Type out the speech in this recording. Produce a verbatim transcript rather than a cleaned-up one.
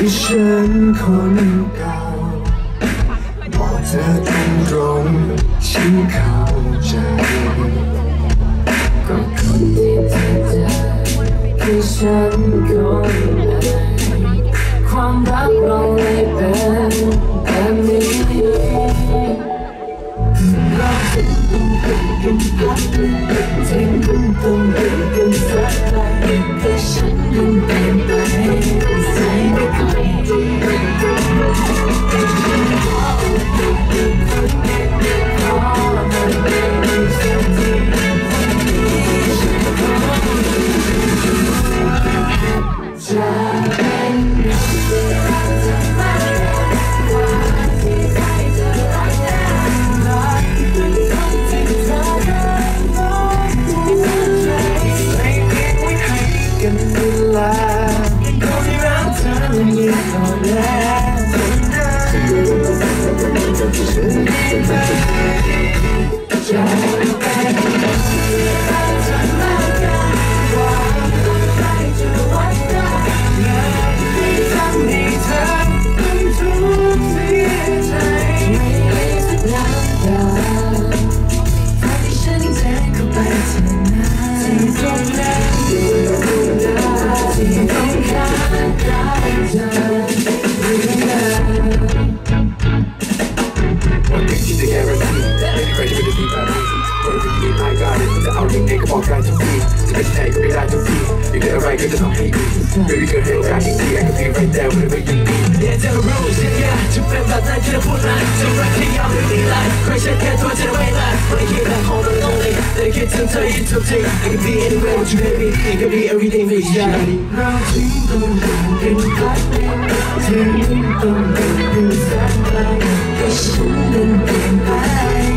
ฉันคนเก่าบอกเธอตรงตรงฉันเข้าใจก็คนที่เธอเจอคือฉันคนไหนความรักเราเลยเป็นแบบนี้เราถึงต้องเป็นกันพักถึงต้องเป็นกันสักไกลแต่ฉันยังเปลี่ยนไปใส่ไม่ค่อยดีบอกได้ทุกทีจะเป็นไหนก็ไม่ได้ทุกทีอยู่ในอะไรก็จะต้องให้ดีไม่มีเกิดเหตุการณ์อีกที I can be right there when you need เนี่ยเธอรู้ใช่ไหมจะเป็นแบบนั้นที่เราพูดมาจะรักที่ยอมไม่มีลายใครฉันแค่ตัวจะไม่ลายไม่คิดแบบ home and lonely แต่คิดถึงเธออยู่ทุกที I can be anywhere with you baby It can be everything for you เราทิ้งต้องเป็นพักทิ้งต้องเป็นแสนไกลก็ฉันนั้นเปลี่ยนไป